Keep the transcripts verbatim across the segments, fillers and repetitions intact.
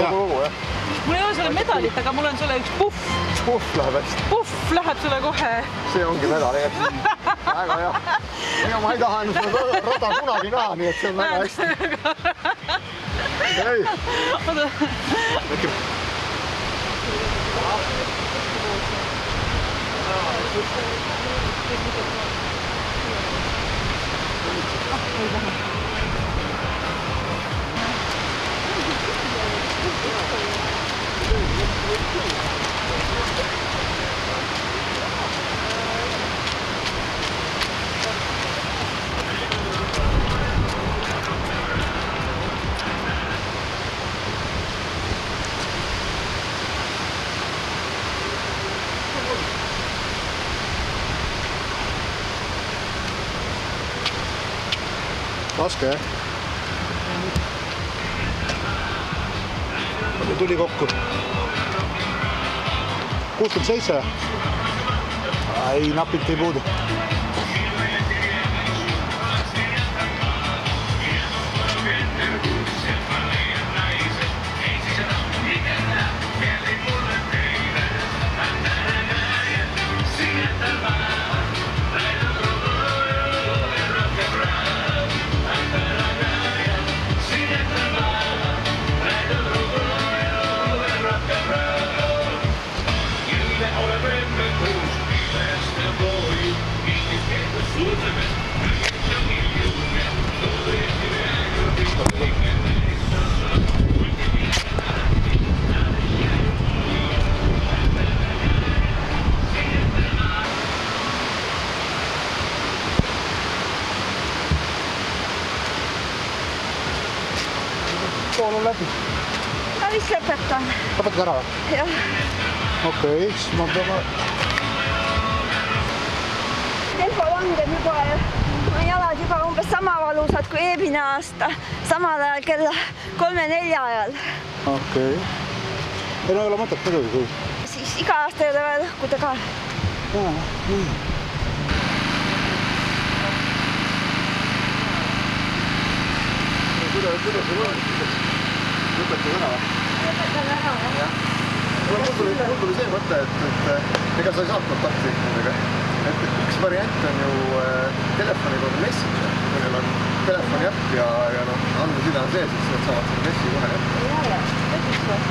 kogu lugu, jah? Mul ei ole sulle medalit, aga mul on sulle üks puff. Puff läheb hästi. Puff läheb sulle kohe. See ongi medal, jah. Väga hea. Ja ma ei taha ennast rada kunagi näha, nii et see on väga hästi. Ei. Oota. Raske, jah? Palju tuli kokku? kuuskümmend seitse? Ei, napilt ei puudu. Pool on läbi. Ma vist lõpetan. Lõpetad ära või? Jah. Okei, siis ma peame... Tempo langeb juba ja ma jalad juba umbes sama valusad kui eelmine aasta. Samal ajal kella kolme nelja ajal. Okei. Ei no ei ole mõtet muidugi kui. Siis iga aasta ei ole vaja lõhkuda ka. Jaa, nii. Kuidas see võrdis? Lõpetada ära või? Lõpetada ära, jah. Mul tuli see mõte, et ega sa ei saanud kontakti nendega. Üks variant on ju telefoni kaudu message, kui neil on telefoni äpp ja andmeside on see, siis nad saavad selle messi kohe jätta. Jaa, jaa. Lõpuks või?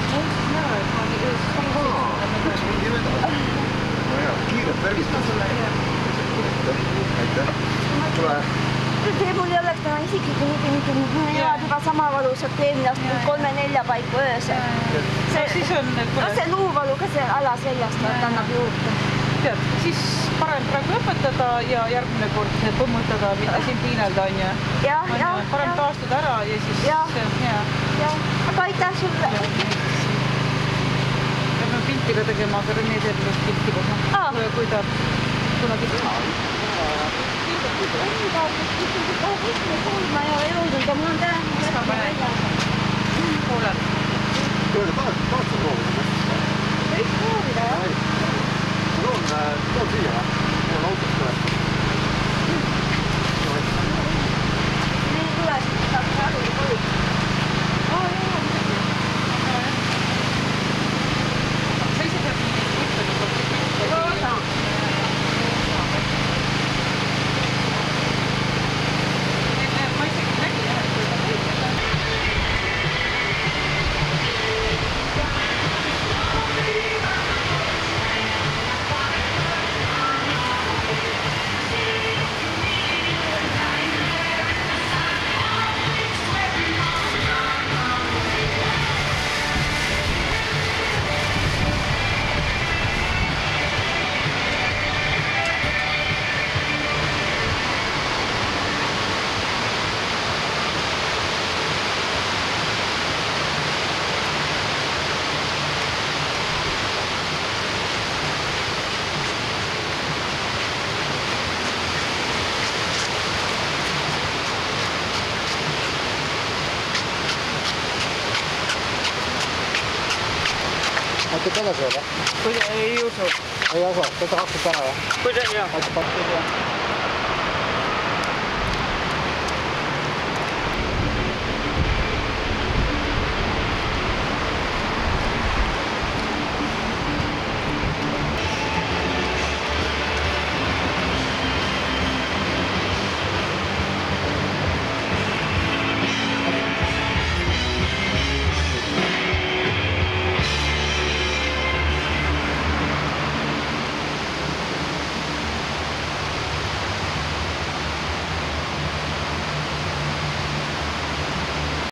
Üks mingi vedal. No jaa, kiiret tervistust. Aitäh. Tule. See mul ei oleks täna isikliku hüginiga, ma jalad juba sama valusad eelmine aasta kolme nelja paiku öösel. See luuvalu ka see alaseljast annab juurde. Tead, siis parem praegu õpetada ja järgmine kord põmmutada, mitte siin piinelda on ju. Parem taastuda ära ja siis see on hea. Aga aitäh sulle. Peame pilti ka tegema, aga Rene teeb just pilti kohe. Kui ta kunagi teha. Ma ei ole jõudnud, aga mul on täna. Kuuled. Kuuled, tahad sa proovida? Võiks proovida, jah. Mul on siia, mul on autos ka. Meil tule siis saab rahu ja kodu. Aa, jah, midagi. Sa ise peab nii ütlema. Roosa. Aitäh tagasi olla? Ei usu. Ei usu, tätä haksut ära, jah? Kuidas, jah. Aitäh.